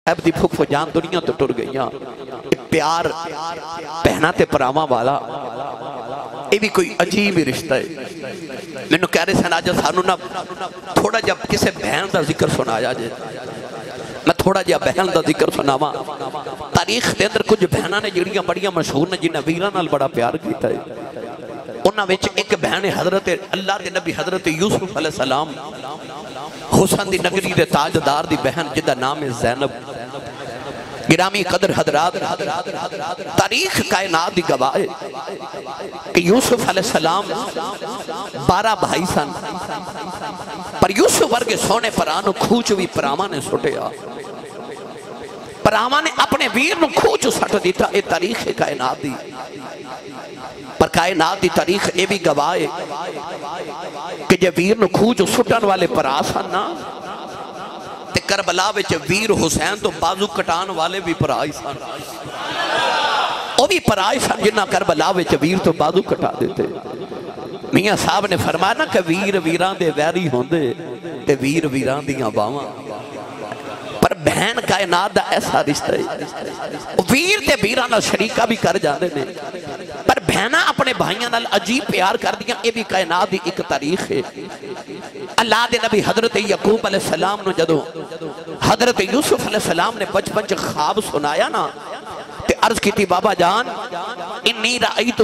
اب دی پھوپھو جان دنیا تو ٹر گئیاں پیار بہنا تے پراما والا یہ بھی کوئی عجیب رشتہ ہے میں نے کہہ رہے سن آجا سانو نا تھوڑا جب کسے بہن دا ذکر سنایا جائے میں تھوڑا جا بہن دا ذکر سناوا تاریخ دے اندر کچھ بہناں نے جڑیاں بڑیاں مشہور نے جنہیں ویراں نال بڑا پیار کیتا ہے انہاں وچ ایک بہن حضرت اللہ دے نبی حضرت یوسف علیہ السلام حسن دی نگری دے تاجدار دی بہن جدا نام ہے زینب گرامی قدر حضرات تاریخ کائنات دی گواہ ہے کہ یوسف علیہ السلام 12 بھائی سن پر یوسف ورگے سونے پرانو کھوچ بھی پراما نے سٹیا پراما نے اپنے ویر نو کھوچ سٹ دیتا اے تاریخ کائنات دی پر کائنات دی تاریخ اے بھی گواہ ہے کہ جب ویر نو کھوچ سٹن والے پراسن نا تے کربلا وچ ویر حسین تو بازو کٹان والے بھی پرائی سن وہ بھی پرائی سن جنہ کربلا وچ ویر تو بازو کٹا دیتے میاں صاحب نے فرمایا نا کہ ویر ویران دے ویری ہوندے تے ویر ویران دیاں باواں پر بہن کائنات دا ایسا رشتہ ہے ویر تے ویران شریکہ بھی کر جاندے نے پر بہنہ اپنے بھائیاں نال عجیب پیار کر دیا یہ بھی کائنات دی ایک تاریخ ہے اللہ دے نبی حضرت یعقوب علیہ السلام نو جدو حضرت یوسف علیہ السلام نے بچپن خواب سنایا نا تے عرض کی تھی بابا جان انی رأیتو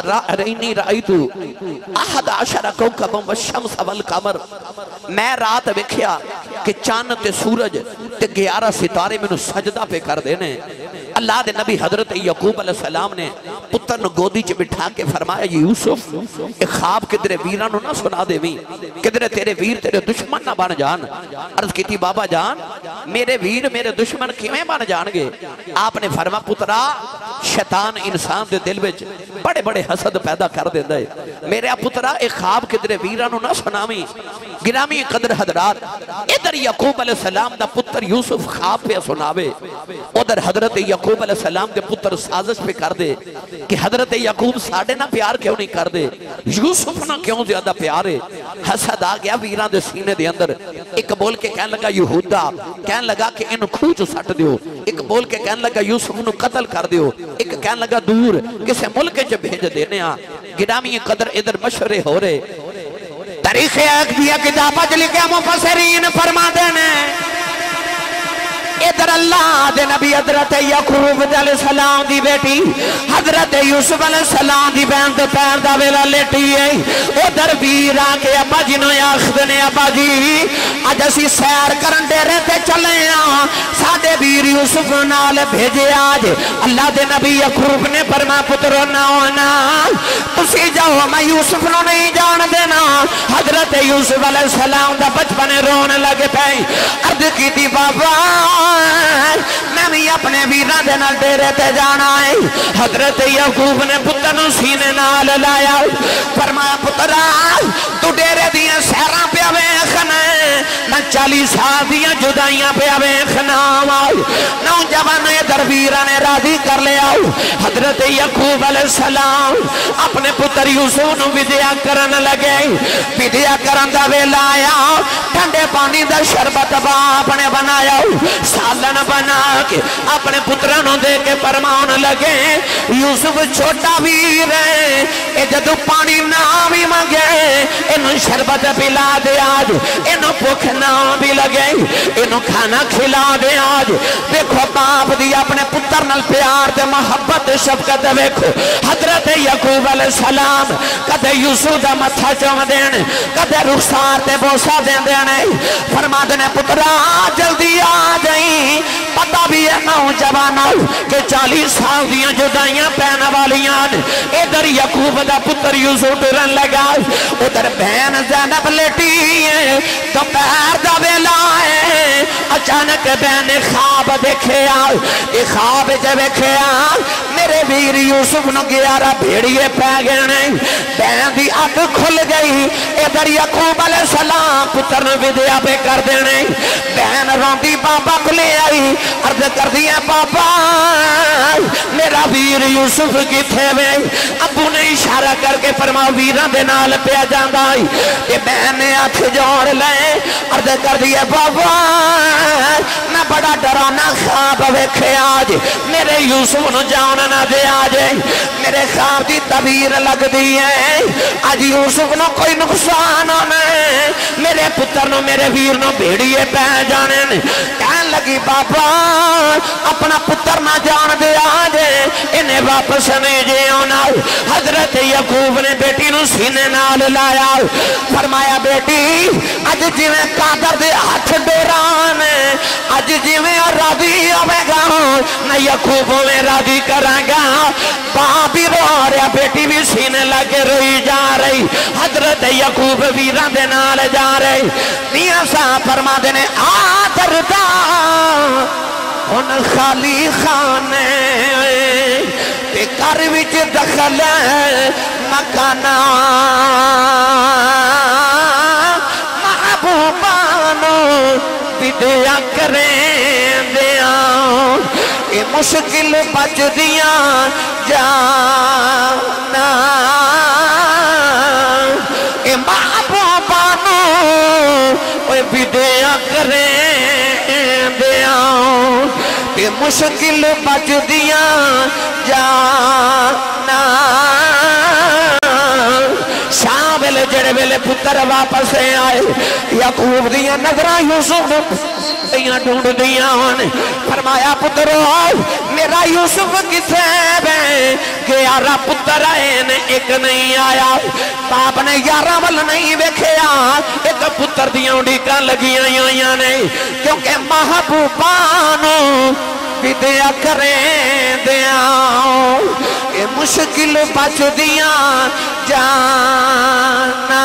احد عشر کوکبا والشمس والقمر میں رات وکھیا کہ چاند تے سورج تے 11 ستارے میں نو سجدہ پہ کر دینے اللہ دے نبی حضرت یعقوب علیہ السلام نے پتر نو گودی چ بٹھا کے فرمایا یوسف ایک خواب کدرے ویران نو نہ سنا دے بھی کدرے تیرے ویر تیرے دشمن نہ بن جان عرض کی تھی بابا جان میرے ویر میرے دشمن کیویں بن جان گے آپ نے فرما پترا شیطان انسان دے دل وچ بڑے بڑے حسد پیدا کر دیندا ہے میرے پترا ایک خواب کدرے ویران نو نہ سناویں گرامی قدر حضرات ادھر یعقوب علیہ السلام دا پتر یوسف خواب پہ سناوے ادھر حضرت یعقوب علیہ السلام کے پتر سازش پہ کر دے کہ حضرت یعقوب ساڑھے نہ پیار کیوں نہیں کر دے یوسف نہ کیوں زیادہ پیار ہے حسد آ گیا ویران دے سینے دے اندر ایک بول کے کہنے لگا یہودا کہنے لگا کہ انہوں کھوچ سٹ دیو ایک بول کے کہنے لگا یوسف نو قتل کر دیو ایک کہنے لگا دور کسے ملک چ بھیج دینے آ گرامی قدر ادھر مشورے ہو رہے تاریخ ایک دیا کتابہ جلی کے مفسرین فرما دینے ادھر اللہ دے نبی حضرت یعقوب علیہ السلام دی بیٹی حضرت یوسف علیہ السلام دی بہن دے پیر دا ویلا لیٹی ہے ادھر ویر آ کے ابا جی نو آخد نے ابا جی اج اسی سیر کرن ڈیرے تے چلے ہاں ساڈے ویر یوسف نال بھیجے آج اللہ دے نبی یعقوب نے فرمایا پترو نہ ہونا تسی جاؤ میں یوسف نو نہیں جان دینا حضرت یوسف علیہ السلام دا بچپن رونے لگے پے عرض کی تھی بابا میں بھی اپنے ویران دے نال ڈیرے تے جانا ہے حضرت یعقوب نے پتر نو سینے نال لایا فرمایا پترا تو ڈیرے دیاں سیراں پہ ویکھنا میں 40 سال دیاں جدائیاں پہ ویکھنا نوجوان ادھر ویران نے راضی کر لیا حضرت یعقوب علیہ السلام اپنے پتر یوسف نو ودیا کرن لگے ودیا کرن دا ویلا آیا ٹھنڈے پانی دا شربت باپ نے بنایا سالن بنا کے اپنے پترانوں دے کے فرمان لگے یوسف چھوٹا ویر ہے اے جدو پانی نہ بھی مانگے انہوں شربت پلا دے آج انہوں بھوک نہ بھی لگے انہوں کھانا کھلا دے آج دیکھو باپ دی اپنے پتر نال پیار دے محبت شفقت دیکھو حضرت یعقوب علیہ السلام کدے یوسف دا متھا چوم دین کدے رخسار تے بوسا دین دینے فرما دینے پترا جلدی آ جائیں پتہ بھی ہے نوجوان کہ 40 سال دیاں جدائیاں پہنے والیاں ادھر یعقوب دا پتر یوسف ڈرن لگا ادھر بہن زینب لیٹی ہے تو پیر دا ویلا ہے اچانک بہن خواب دیکھے یہ خواب جب دیکھے میرے ویر یوسف نو 11 بھیڑیے پہ گئے بہن دی اک کھل گئی ادھر یعقوب علیہ السلام پتر نو ودیا پہ کر دینے بہن روندی بابا کو لے آئی عرض کر دیا بابا میرا ویر یوسف کی تھے میں اب ابو نے اشارہ کر کے فرمایا ویراں دے نال پیا جاندا اے میں نے ہاتھ جوڑ لے عرض کر دیا بابا میں بڑا ڈرانا خواب ویکھیا آج میرے یوسف نو جان نہ دے آج میرے خواب دی تعبیر لگ دی ہے آج یوسف نو کوئی نقصان ہونا ہے میرے پتر نو میرے ویر نو بھیڑیے پہ جانے کہن لگی بابا اپنا پتر نہ جان دے آج انہیں واپس نہیں جے ہونا حضرت یعقوب نے بیٹی نو سینے نال لایا فرمایا بیٹی اج جی میں قادر دے ہاتھ ڈوران اج جی میں راضی ہوئے گا نہ یعقوب میں راضی کریں گا باں بھی رو رہا بیٹی بھی سینے لگے روئی جا رہی حضرت یعقوب ویران دے نال جا رہی میاں صاحب فرما دینے آدر دا ان خالی خانے تے کر وچ دخل مکانا محبوبانو بدیا کریں دیا اے مشکل بچ دیا جانا اے محبوبانو بدیا کریں دیا اے مشکل بچ دیا جانا شام ویلے جڑے ویلے پتر واپس آئے یعقوب دیا نظرہ یوسف دیا ڈھونڈ دیا فرمایا پترو میرا یوسف کسے بے کہ یارہ پتر آئے نے ایک نہیں آیا باپ نے یارہ ول نہیں ویکھیا ایک پتر دیا اڈیکاں لگی آئیاں نے کیونکہ محبوبانو بدیا کریں دیا اے مشکل بچ دیا جانا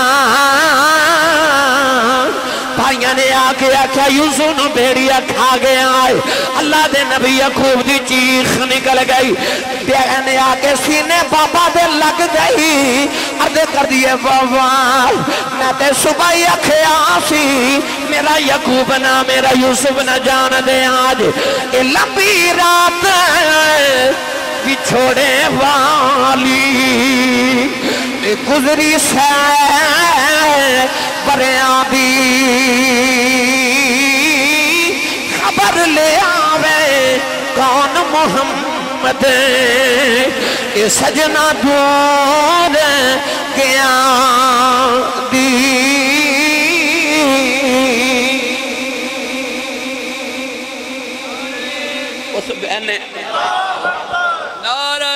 بھائیاں نے آکے آکھا یوسف نو بیڑیا کھا گیا ہے اللہ دے نبی یعقوب دی چیخ نکل گئی بیگہ نے آکے سینے بابا دے لگ گئی عرض کر دیے بابا میں تے صبح ہی اکھے آسی میرا یعقوب نہ میرا یوسف نہ جان دے آج اے لمبی رات بچھوڑے والی گزری سے بریاں دی خبر لے آوے کون محمد اے سجنہ دور گیا دی اس بہنے نعرہ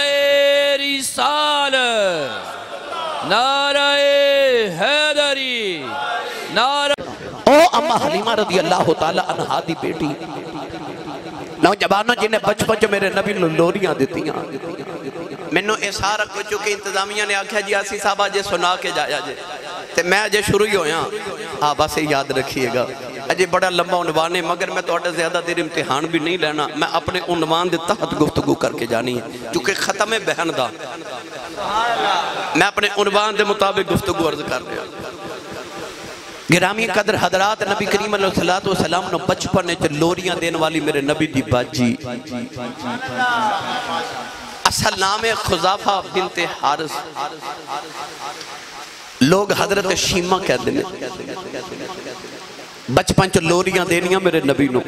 رسالت نعرہ حیدری نعرہ او اماں حلیمہ رضی اللہ تعالیٰ عنہ دی بیٹی نوجوانوں جنہیں بچپن جو میرے نبی لوریاں دیتی ہیں میں نے احسار رکھو چونکہ انتظامیہ نے آکھا جی آسی صاحبہ جے سنا کے جایا جے تے میں جے شروع ہی ہویا آپ اسے یاد رکھیے گا اجے بڑا لمبا عنوان ہے مگر میں تو زیادہ دیر امتحان بھی نہیں لینا میں اپنے عنوان دے تحت گفتگو کر کے جانی ہے چونکہ ختم بہن دا میں اپنے عنوان دے مطابق گفتگو عرض کر رہا گرامی قدر حضرات نبی کریم علیہ السلام نے بچپن نے لوریاں دین والی میرے نبی دی باجی اصل نام خزافہ بنت حارث لوگ حضرت شیمہ کہہ دینے بچپن چ لوریاں دینیاں میرے نبی نو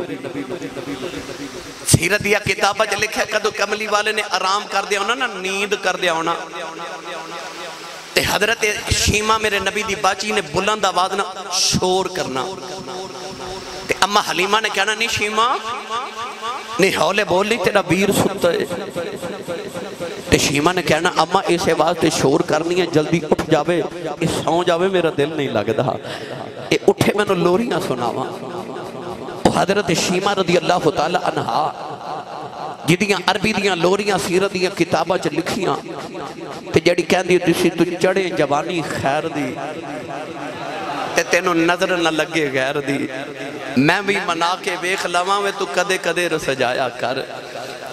سیرت دیا کتابہ جو لکھے قدو کملی والے نے آرام کر دیا ہونا نا نیند کر دیا ہونا تے حضرت شیمہ میرے نبی دی باچی نے بلند آواز نہ شور کرنا تے اماں حلیمہ نے کہنا نہیں شیمہ نہیں ہولے بول لی تیرا بیر ستا ہے تے شیمہ نے کہنا اماں اسے واسطے شور کرنی ہے جلدی اٹھ جاوے اس سون جاوے میرا دل نہیں لگ دا اے اٹھے میں نے لوریاں سناوا حضرت شیمہ رضی اللہ تعالی عنہ جدیاں عربی دیاں لوریاں سیرت دیاں کتابہ چ لکھیاں تے جڑی کہندی تسی تو چڑھے جوانی خیر دی تے تینوں نظر نہ لگے غیر دی میں بھی منا کے ویکھ لواں میں تو کدے کدے رس جایا کر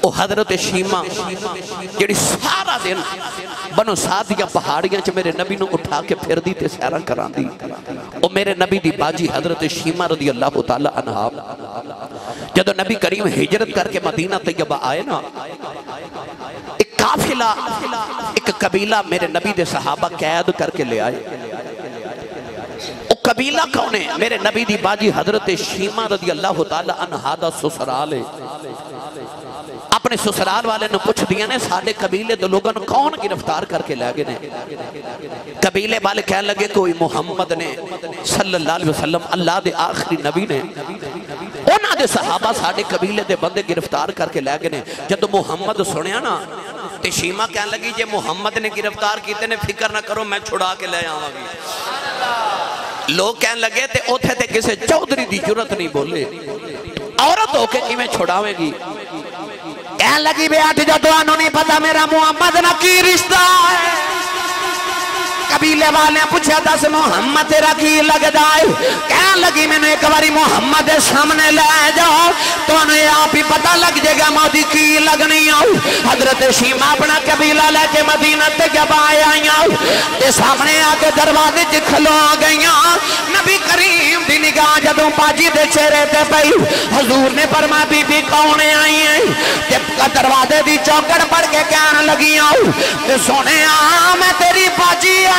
او حضرت شیمہ جڑی سارا دن بنو سعد یا پہاڑیاں چ میرے نبی نو اٹھا کے پھر دی تے سیرا کران دی او میرے نبی دی باجی حضرت شیمہ رضی اللہ تعالی عنہا جدو نبی کریم ہجرت کر کے مدینہ طیبہ آئے نا ایک قافلہ ایک قبیلہ میرے نبی دے صحابہ قید کر کے لے آئے او قبیلہ کون ہے میرے نبی دی باجی حضرت شیمہ رضی اللہ تعالی عنہا دا سسرال ہے اپنے سسرال والے نے پوچھ دیا نے سارے قبیلے دے لوگوں کون گرفتار کر کے لے گئے نے قبیلے والے کہنے لگے کوئی محمد نے صلی اللہ علیہ وسلم اللہ دے آخری نبی نے انہاں دے صحابہ سارے قبیلے دے بندے گرفتار کر کے لے گئے نے جب محمد سنیا نا تے شیمہ کہنے لگی جے محمد نے گرفتار کیتے نے فکر نہ کرو میں چھڑا کے لے آواں گی لوگ کہنے لگے تے اوتھے تے کسے چودھری دی جرت نہیں بولے عورت ہو کے کیویں چھڑاویں گی کہنے لگی بیٹھ جدو انہوں نہیں پتا میرا محمد نہ کی رشتہ ہے قبیلے والے پوچھا دس محمد تیرا کی لگ جائے کہنے لگی میں نے ایک باری محمد سامنے لے جاؤ تو انہیں آپ ہی پتہ لگ جائے گا موتی کی لگنی آؤ حضرت شیمہ اپنا قبیلہ لے کے مدینہ تے جب آئے تے سامنے آکے دروازے کھلو گئیاں نبی کریم دی نگاہ جدوں باجی دے چہرے تے پئی حضور نے فرمایا بی بی کون آئی ہیں جب دروازے دی چوکڑ پڑھ کے کہنے لگی آؤ تے سونے میں تیری باجی آئی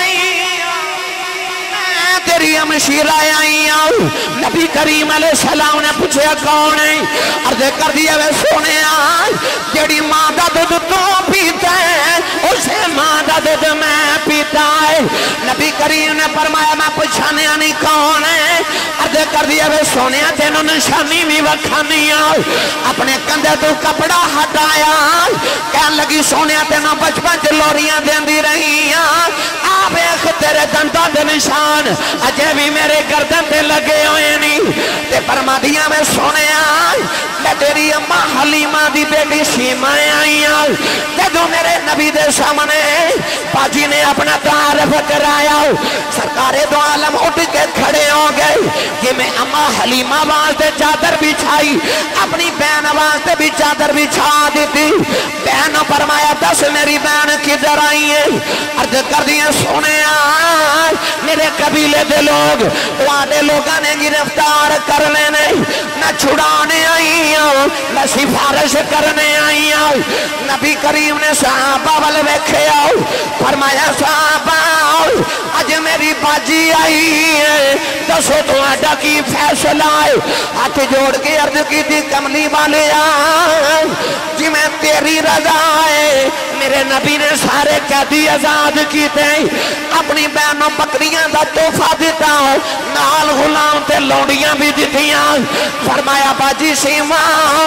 تیری ہمشیرہ آئی آؤ نبی کریم علیہ السلام نے پوچھے کون ہے عرض کر دیا وے سونے آئے جیڑی ماں دا دودھ تو پیتا ہے اسے ماں دا دودھ میں پیتا ہے نبی کریم نے فرمایا میں پوچھانے آنی کون ہے عرض کر دیا وے سونے آئے تینوں نشانی بھی وکھانی آؤ اپنے کندھے تو کپڑا ہٹایا کہنے لگی سونے آئے تینوں بچپن چلوریاں دین دی رہی آپ ایک تیرے دندہ دے نشان اجے بھی میرے گردن تے لگے ہوئے نہیں تے فرما دیا میں سونے آئے میں تیری اماں حلیمہ دی بیٹی شیمہ آئی آئے جدو میرے نبی دے سامنے باجی نے اپنا تعارف کرایا سرکار دو عالم اٹھ کے کھڑے ہو گئے کہ میں اماں حلیمہ واسطے چادر بچھائی اپنی بہن واسطے بھی چادر بچھا دیتی بہن فرمایا دس میری بہن کدھر آئی ہے عرض کر دیا سونے آئے میرے قبیلے دے لوگ وعدے لوگاں نے گرفتار کرنے نہیں نہ چھڑانے آئی ہوں نہ سفارش کرنے آئی ہوں نبی کریم نے صحابہ والے بیکھے آؤ فرمایا صحابہ آؤ آج میری باجی آئی ہے دسو تو آڈا کی فیصلہ آئے ہاتھ جوڑ کے عرض کی تھی کملی والے آئے جی میں تیری رضا ہے میرے نبی نے سارے قیدی آزاد کیتے اپنی بہنوں بکریاں دا تحفہ دیتا نال غلام تے لوڑیاں بھی دیتیاں فرمایا باجی شیمہ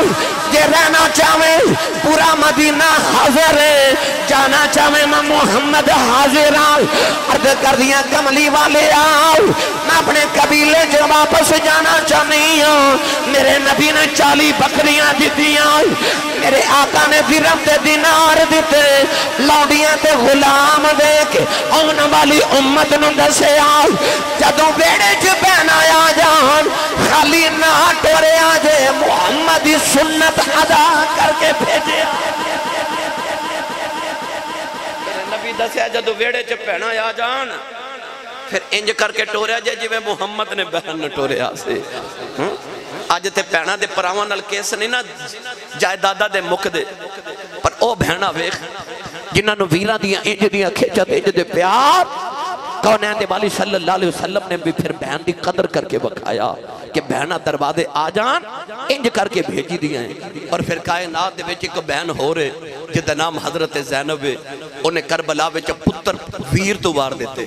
جے رہنا چاہے پورا مدینہ حاضر ہے جانا چاہے میں محمد حاضر آؤ عرض کر دیا کملی والے آؤ میں اپنے قبیلے جو واپس جانا چاہنی ہوں میرے نبی نے 40 بکریاں دیتیاں میرے آقا نے درہم تے دینار دیتے لوڑیاں تے غلام دے کے آن والی امت نو دسے آؤ جدوں بیڑے چ بہن آیا جان خالی نہ ٹورے آجے محمد سنت ادا کر کے بھیجے میرے نبی دسیا جدوں بیڑے چ بہن آیا جان پھر انج کر کے ٹوریا جے جی میں محمد نے بہن نہ ٹوریا سے آج تے بہنہ دے پراواں نال کیس نہیں نا جائیدادہ دے مک دے پر او بہنہ ویکھ جنہاں نو ویراں دیاں انج دیاں کھچت انج دے پیار کونین دے والی صلی اللہ علیہ وسلم نے بھی پھر بہن دی قدر کر کے بکھایا کہ بہنہ دروازے آ جان انج کر کے بھیجی دیا ہیں اور پھر کائنات دے وچ ایک بہن ہو رہے جدہ نام حضرت زینب ہے انہیں کربلا وچ پتر ویر تو وار دیتے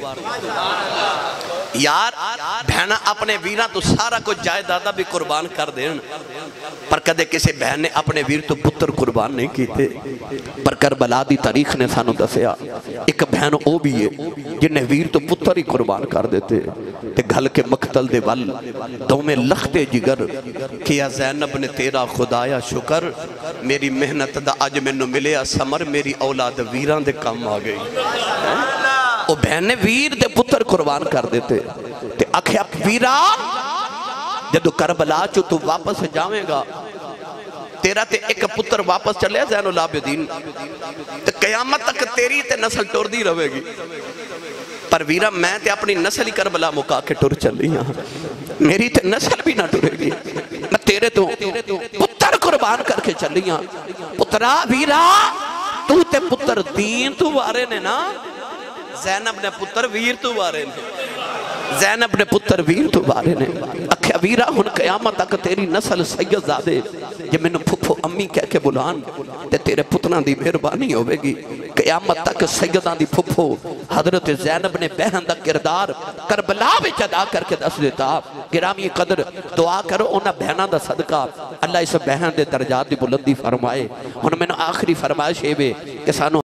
یار بہنہ اپنے ویران تو سارا کچھ جائیدادہ بھی قربان کر دیں پر کدے کسی بہن نے اپنے ویر تو پتر قربان نہیں کیتے پر کربلا دی تاریخ نے سانو دسیا ایک بہن او بھی ہے جنہیں ویر تو پتر ہی قربان کر دیتے تے گھل کے مقتل دے ول دو میں لختے جگر کیا زینب نے تیرا خدایا شکر میری محنت دا آج میں نو ملیا سمر میری اولاد ویران دے کام آ گئی وہ بہن نے ویر دے پتر قربان کر دیتے تے آکھیا ویران جدو کربلا چو تو واپس جاویں گا تیرا تے ایک پتر واپس چلے زین العابدین تے قیامت تک تیری تے نسل ٹور دی رہے گی پر ویرہ میں تے اپنی نسل ہی کربلا مکا کے ٹور چل رہی ہاں میری تے نسل بھی نہ ٹورے گی میں تیرے تو پتر قربان کر کے چل رہی ہاں پترا ویرہ تو تے پتر دین تو وارے نے نا زینب نے پتر ویر تو وارے نے زینب نے پتر ویر تو بارے نے اکھیا ویرہ ہن قیامت تک تیری نسل سید زادے جے میں نے پھپھو امی کہہ کے بلان تے تیرے پتران دی مہربانی ہوئے گی قیامت تک سیدان دی پھپھو حضرت زینب نے بہن دا کردار کربلا وچ ادا کر کے دس دیتا گرامی قدر دعا کرو انہا بہنہ دا صدقہ اللہ اس بہن دے درجات دی بلندی فرمائے ہن میں نے آخری فرمائش ہے کہ سانو